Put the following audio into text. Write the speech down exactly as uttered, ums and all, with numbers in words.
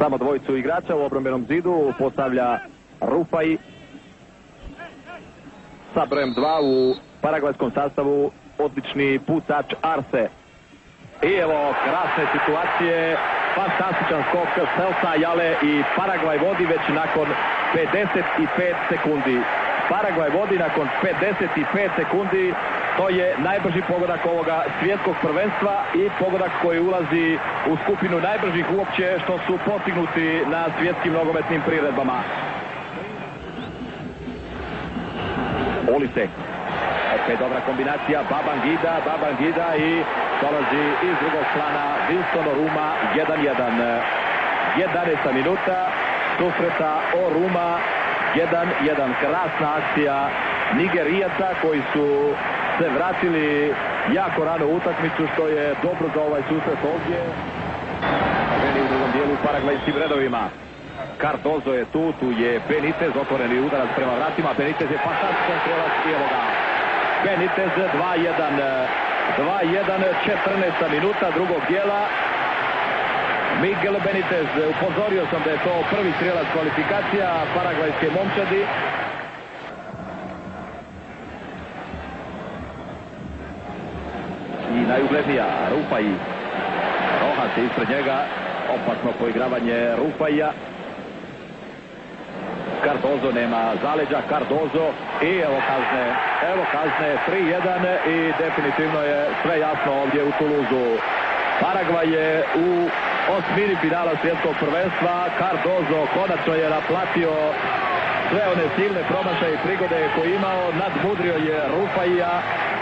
Samo dvojicu igrača u obrambenom zidu postavlja Rufaj sa brojem dva u paragvajskom sastavu odlični pucač Arce. I evo krasne situacije, fantastičan skok Celsa Jale i Paragvaj vodi već nakon pedeset pet sekundi. Paragvaj vodi nakon pedeset pet sekundi, to je najbrži pogodak ovoga svjetskog prvenstva i pogodak koji ulazi u skupinu najbržih uopće što su postignuti na svjetskim nogometnim priredbama. Olisek. Opet dobra kombinacija, Babangida, Babangida i dolazi iz drugog plana Wilson Oruma, jedan jedan. jedanaesta minuta susreta Oruma, jedan jedan. Krasna akcija Nigerijaca koji su se vratili jako rano u utakmicu, što je dobro za ovaj susret ovdje. Veli u drugom dijelu paragvajskim redovima. Cardozo je tu, tu je Benitez, otvoreni udarac prema vratima. Benitez je fantastičan strelac i evo ga. Benitez dva jedan. dva jedan, četrnaesta minuta drugog dijela. Miguel Benitez, upozorio sam da je to prvi strelac kvalifikacija paragvajske momčadi. I najuglednija Rufaj. Rohac je ispred njega. Opasno poigravanje Rufaja. Cardozo nema zaleđa, Cardozo i evo kazne, evo kazne, tri jedan i definitivno je sve jasno ovdje u Toulouseu. Paragvaj je u osmini finala svjetskog prvenstva, Cardozo konačno je naplatio sve one silne promašaje i prigode koje je imao, nadmudrio je Rufaja